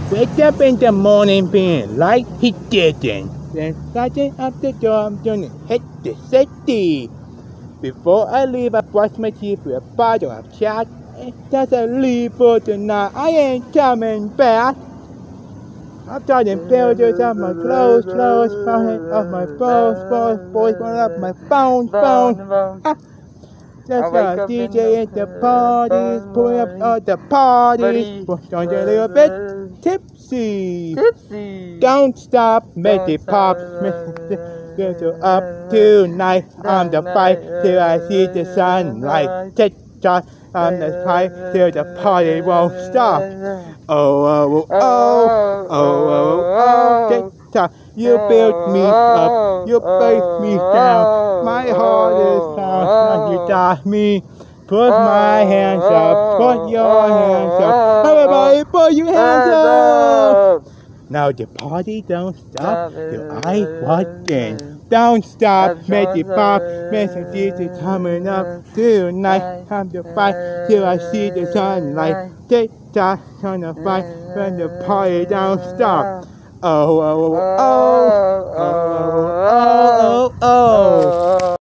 Wake up in the morning being like he didn't. Then starting up the door, I'm gonna hit the city. Before I leave, I brush my teeth with a bottle of chat. That's a leave for tonight. I ain't coming back. I'm starting builders off my clothes, off my boys, up my phone. That's a DJ at the parties, pulling up all the parties, going a little bit tipsy. Don't stop, make it pop, go up tonight. I'm the fight till I see the sunlight. Tick tock, I'm the fight till the party won't stop. Tick tock. You build me up, you break me down. My heart is down, now you die me. Put my hands up, put your hands up. Everybody put your hands up. Now the party don't stop till I walk in. Don't stop, make it pop, Mr. DJ coming up tonight. Time to fight till I see the sunlight. Tick tock, gonna fight when the party don't stop. Oh.